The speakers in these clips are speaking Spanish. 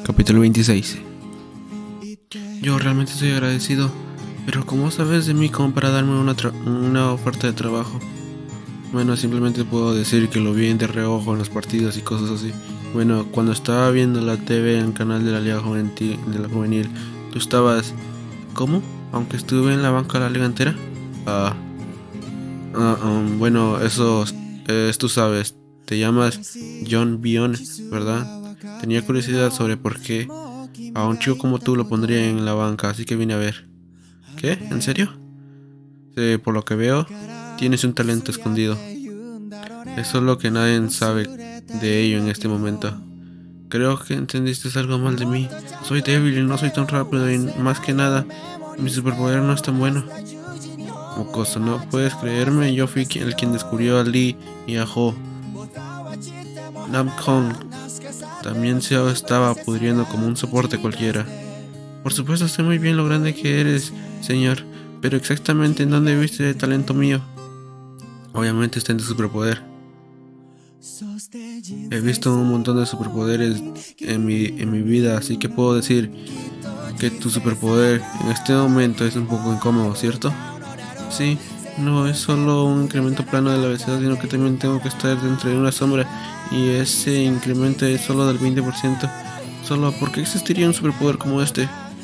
Capítulo 26. Yo realmente estoy agradecido, pero ¿cómo sabes de mí como para darme una oferta de trabajo? Bueno, simplemente puedo decir que lo vi de reojo en los partidos y cosas así. Bueno, cuando estaba viendo la TV en el canal de la Liga Juvenil, tú estabas... ¿Cómo? ¿Aunque estuve en la banca de la liga entera? Bueno, eso es, tú sabes, te llamas John Bion, ¿verdad? Tenía curiosidad sobre por qué a un chico como tú lo pondría en la banca, así que vine a ver. ¿Qué? ¿En serio? Sí, por lo que veo, tienes un talento escondido. Eso es lo que nadie sabe de ello en este momento. Creo que entendiste algo mal de mí. Soy débil y no soy tan rápido y más que nada, mi superpoder no es tan bueno. Mocoso, ¿no puedes creerme? Yo fui el quien descubrió a Lee y a Ho. Namkhong también se estaba pudriendo como un soporte cualquiera. Por supuesto, sé muy bien lo grande que eres, señor, pero exactamente en dónde viste el talento mío. Obviamente está en tu superpoder. He visto un montón de superpoderes en mi vida, así que puedo decir que tu superpoder en este momento es un poco incómodo, ¿cierto? Sí, no es solo un incremento plano de la velocidad, sino que también tengo que estar dentro de una sombra y ese incremento es solo del 20%. Solo, ¿por qué existiría un superpoder como este?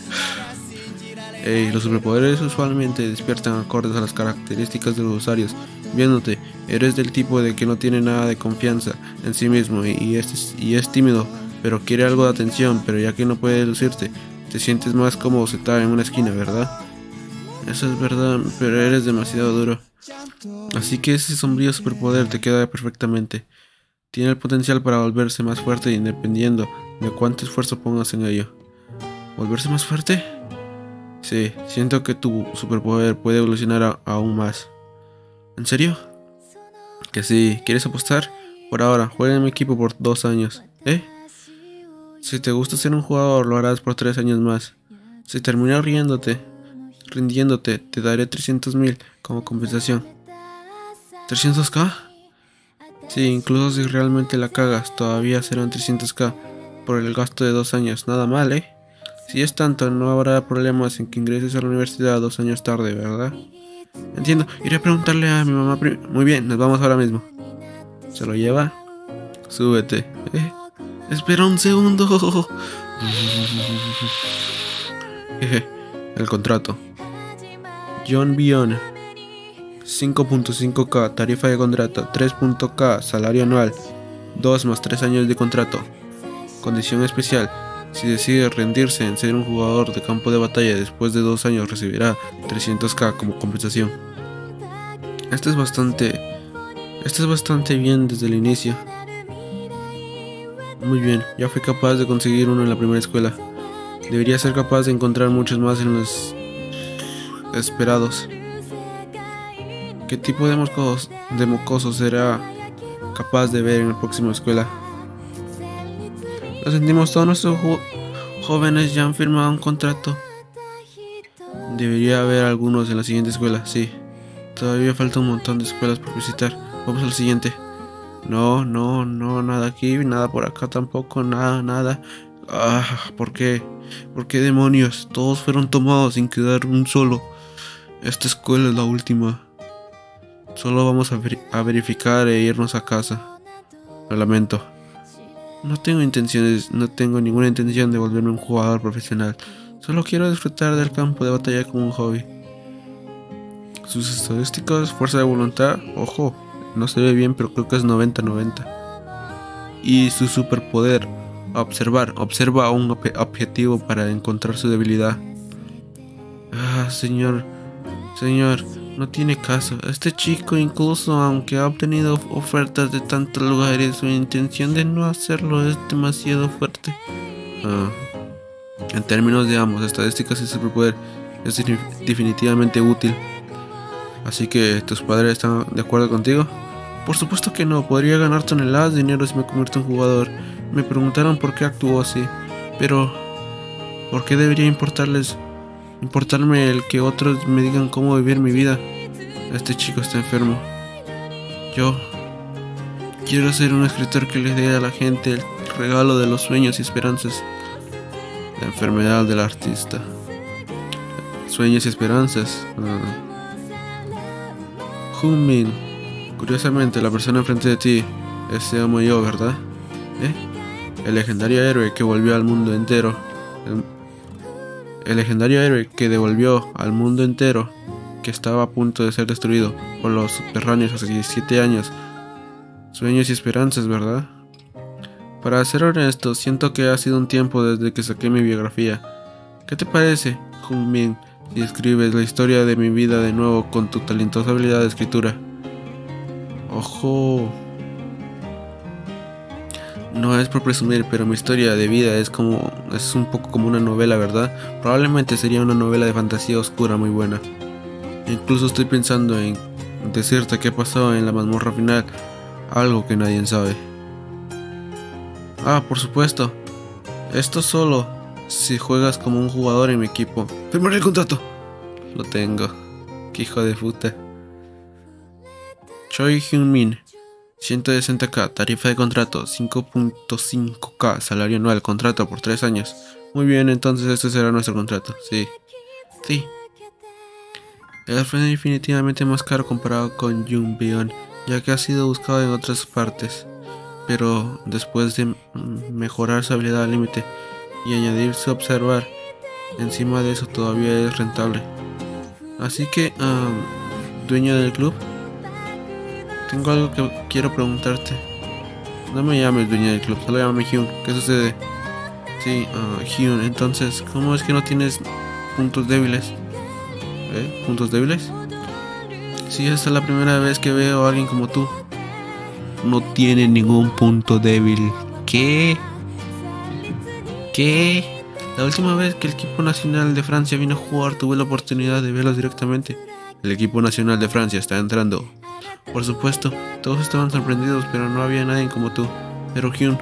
Los superpoderes usualmente despiertan acordes a las características de los usuarios. Viéndote, eres del tipo de que no tiene nada de confianza en sí mismo y es tímido, pero quiere algo de atención, pero ya que no puede lucirte, te sientes más como sentado en una esquina, ¿verdad? Eso es verdad, pero eres demasiado duro. Así que ese sombrío superpoder te queda perfectamente. Tiene el potencial para volverse más fuerte dependiendo de cuánto esfuerzo pongas en ello. ¿Volverse más fuerte? Sí, siento que tu superpoder puede evolucionar aún más. ¿En serio? Que sí, ¿quieres apostar? Por ahora, juega en mi equipo por 2 años. ¿Eh? Si te gusta ser un jugador, lo harás por 3 años más. Si terminas rindiéndote, te daré 300,000 como compensación. ¿300k? Sí, incluso si realmente la cagas, todavía serán 300k por el gasto de 2 años. Nada mal, ¿eh? Si es tanto, no habrá problemas en que ingreses a la universidad 2 años tarde, ¿verdad? Entiendo, iré a preguntarle a mi mamá Muy bien, nos vamos ahora mismo. ¿Se lo lleva? Súbete. Espera un segundo. El contrato. John Bion. 5.5k, tarifa de contrato. 3.k, salario anual. 2 más 3 años de contrato. Condición especial. Si decide rendirse en ser un jugador de campo de batalla después de 2 años, recibirá 300k como compensación. Esto es bastante bien desde el inicio. Muy bien, ya fui capaz de conseguir uno en la primera escuela. Debería ser capaz de encontrar muchos más en los esperados. ¿Qué tipo de mocosos será capaz de ver en la próxima escuela? Lo sentimos, todos nuestros jóvenes ya han firmado un contrato. Debería haber algunos en la siguiente escuela, sí. Todavía falta un montón de escuelas por visitar. Vamos al siguiente. No, nada aquí, nada por acá tampoco, nada. ¿Por qué? ¿Por qué demonios? Todos fueron tomados sin quedar un solo. Esta escuela es la última. Solo vamos a verificar e irnos a casa. Lo lamento. No tengo ninguna intención de volverme un jugador profesional. Solo quiero disfrutar del campo de batalla como un hobby. Sus estadísticas, fuerza de voluntad, ojo, no se ve bien, pero creo que es 90-90. Y su superpoder, observa un objetivo para encontrar su debilidad. Señor, no tiene caso. Este chico, incluso aunque ha obtenido ofertas de tantos lugares, su intención de no hacerlo es demasiado fuerte. En términos de ambos, estadísticas y superpoder, es definitivamente útil. Así que, ¿tus padres están de acuerdo contigo? Por supuesto que no, podría ganar toneladas de dinero si me convierto en jugador. Me preguntaron por qué actuó así, pero ¿por qué debería importarme el que otros me digan cómo vivir mi vida? Este chico está enfermo. Yo quiero ser un escritor que le dé a la gente el regalo de los sueños y esperanzas. La enfermedad del artista. Sueños y esperanzas. Hunmin. Curiosamente, la persona enfrente de ti es Seo yo, ¿verdad? El legendario héroe que volvió al mundo entero. El legendario héroe que devolvió al mundo entero, que estaba a punto de ser destruido por los subterráneos hace 17 años. Sueños y esperanzas, ¿verdad? Para ser honesto, siento que ha sido un tiempo desde que saqué mi biografía. ¿Qué te parece, Hunmin, si escribes la historia de mi vida de nuevo con tu talentosa habilidad de escritura? ¡Ojo! No es por presumir, pero mi historia de vida es un poco como una novela, ¿verdad? Probablemente sería una novela de fantasía oscura muy buena. Incluso estoy pensando en decirte qué pasó en la mazmorra final, algo que nadie sabe. Ah, por supuesto. Esto solo si juegas como un jugador en mi equipo. ¡Firmaré el contrato! Lo tengo. ¡Qué hijo de puta! Choi Hyun-min, 160k, tarifa de contrato, 5.5k, salario anual, contrato por 3 años. Muy bien, entonces este será nuestro contrato. Sí. Él fue definitivamente más caro comparado con Jung Beon, ya que ha sido buscado en otras partes. Pero después de mejorar su habilidad al límite y añadir su observar, encima de eso todavía es rentable. Así que, dueño del club, tengo algo que quiero preguntarte. No me llames dueño del club, solo llámame Hyun. ¿Qué sucede? Sí, Hyun, entonces, ¿cómo es que no tienes puntos débiles? ¿Puntos débiles? Sí, esta es la primera vez que veo a alguien como tú. No tiene ningún punto débil. ¿Qué? La última vez que el equipo nacional de Francia vino a jugar tuve la oportunidad de verlos directamente. El equipo nacional de Francia está entrando. Por supuesto, todos estaban sorprendidos, pero no había nadie como tú. Pero Hyun...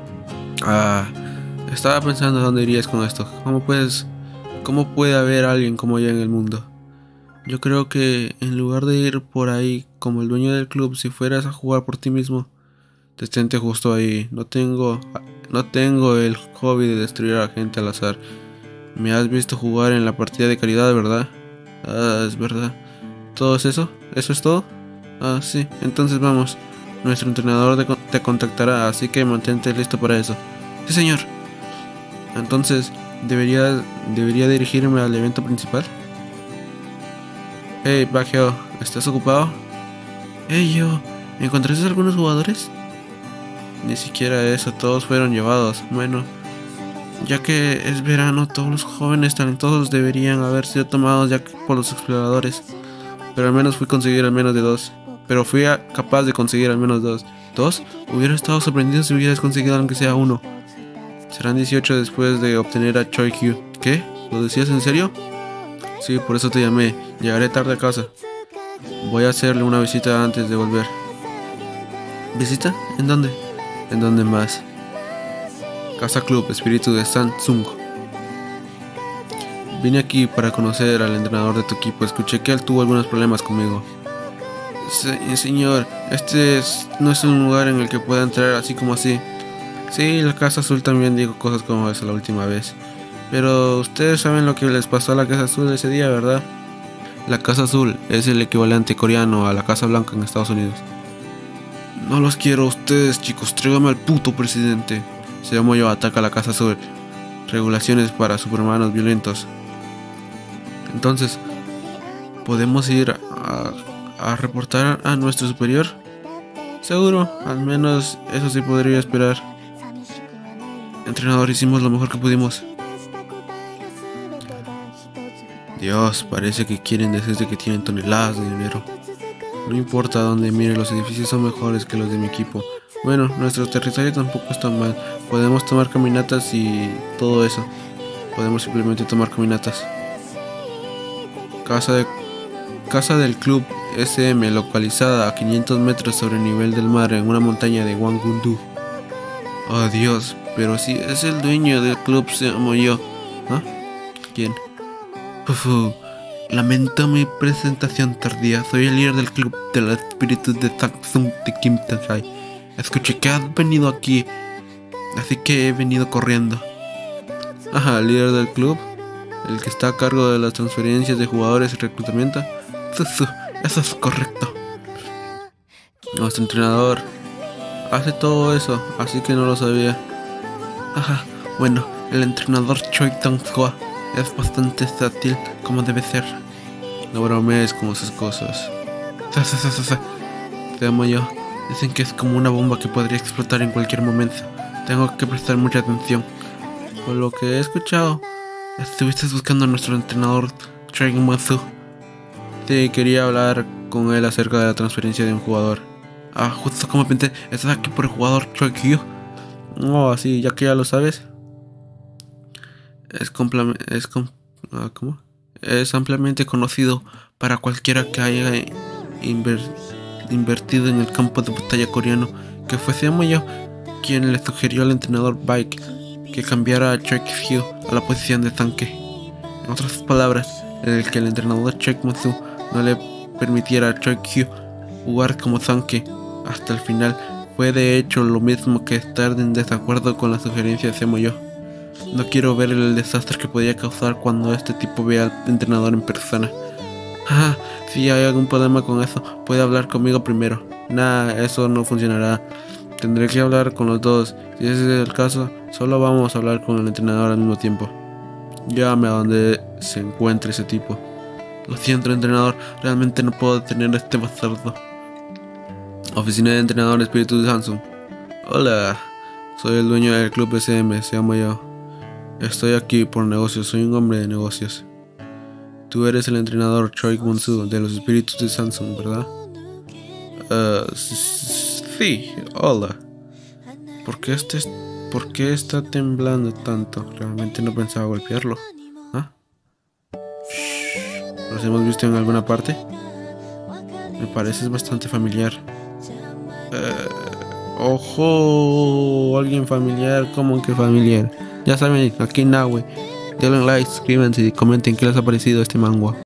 estaba pensando dónde irías con esto. ¿Cómo puede haber alguien como yo en el mundo? Yo creo que en lugar de ir por ahí como el dueño del club, si fueras a jugar por ti mismo, detente justo ahí. No tengo el hobby de destruir a la gente al azar. Me has visto jugar en la partida de caridad, ¿verdad? Es verdad. ¿Todo es eso? ¿Eso es todo? Sí. Entonces vamos. Nuestro entrenador te contactará, así que mantente listo para eso. Sí, señor. Entonces, ¿debería dirigirme al evento principal? Hey, Baggio, ¿estás ocupado? Hey, yo, ¿encontraste algunos jugadores? Ni siquiera eso, todos fueron llevados. Bueno, ya que es verano, todos los jóvenes talentosos deberían haber sido tomados ya por los exploradores. Pero al menos fui capaz de conseguir al menos dos. ¿Dos? Hubiera estado sorprendido si hubieras conseguido aunque sea uno. Serán 18 después de obtener a Choi Kyu. ¿Qué? ¿Lo decías en serio? Sí, por eso te llamé. Llegaré tarde a casa. Voy a hacerle una visita antes de volver. ¿Visita? ¿En dónde? ¿En dónde más? Casa Club Espíritu de Samsung. Vine aquí para conocer al entrenador de tu equipo. Escuché que él tuvo algunos problemas conmigo. Señor, no es un lugar en el que pueda entrar así como así. Sí, la Casa Azul también dijo cosas como esa la última vez. Pero ustedes saben lo que les pasó a la Casa Azul ese día, ¿verdad? La Casa Azul es el equivalente coreano a la Casa Blanca en Estados Unidos. No los quiero a ustedes, chicos. Tráigame al puto presidente. Se llama yo, ataca a la Casa Azul. Regulaciones para superhumanos violentos. Entonces, ¿podemos ir a reportar a nuestro superior? Seguro, al menos eso sí podría esperar. Entrenador, hicimos lo mejor que pudimos. Dios, parece que quieren decirte que tienen toneladas de dinero. No importa dónde mire, los edificios son mejores que los de mi equipo. Bueno, nuestro territorio tampoco está mal. Podemos tomar caminatas y todo eso. Podemos simplemente tomar caminatas. Casa del Club SM, localizada a 500 metros sobre el nivel del mar en una montaña de Wanggundu. Oh Dios, pero si es el dueño del club, se llamo yo. ¿Ah? ¿Quién? Lamento mi presentación tardía. Soy el líder del club de los espíritus de Samsung de Kim Tae-sai. Escuché que has venido aquí, así que he venido corriendo. Ajá, el líder del club, el que está a cargo de las transferencias de jugadores y reclutamiento. Eso es correcto. Nuestro entrenador hace todo eso, así que no lo sabía. Ajá, bueno, el entrenador Choi Dong-hwa es bastante versátil como debe ser. No bromees con esas cosas. Te amo yo. Dicen que es como una bomba que podría explotar en cualquier momento. Tengo que prestar mucha atención. Por lo que he escuchado, estuviste buscando a nuestro entrenador Choi Dong-hwa. Sí, quería hablar con él acerca de la transferencia de un jugador. Ah, justo como pensé, estás aquí por el jugador Choi Kyu. Oh, sí, ya que ya lo sabes. ¿Cómo? Es ampliamente conocido para cualquiera que haya invertido en el campo de batalla coreano, que fue Seo Yo quien le sugirió al entrenador Baek que cambiara a Choi Kyu a la posición de tanque. En otras palabras, el que el entrenador Choi Kyu no le permitiera a Choi Kyu jugar como tanque hasta el final fue de hecho lo mismo que estar en desacuerdo con la sugerencia de Seo Yo. No quiero ver el desastre que podría causar cuando este tipo vea al entrenador en persona. Si hay algún problema con eso, puede hablar conmigo primero. Nah, eso no funcionará. Tendré que hablar con los dos. Si ese es el caso, solo vamos a hablar con el entrenador al mismo tiempo. Llévame a donde se encuentre ese tipo. Lo siento, entrenador, realmente no puedo detener a este bastardo. Oficina de entrenador Espíritu de Samsung. Hola, soy el dueño del club SM, se llama yo. Estoy aquí por negocios, soy un hombre de negocios. Tú eres el entrenador Choi Won-soo de los Espíritus de Samsung, ¿verdad? Sí, hola. ¿Por qué está temblando tanto? Realmente no pensaba golpearlo. ¿Ah? ¿Los hemos visto en alguna parte? Me pareces bastante familiar. Ojo, alguien familiar, ¿cómo que familiar? Ya saben, aquí en Nahue. Denle like, suscríbanse y comenten qué les ha parecido este manga.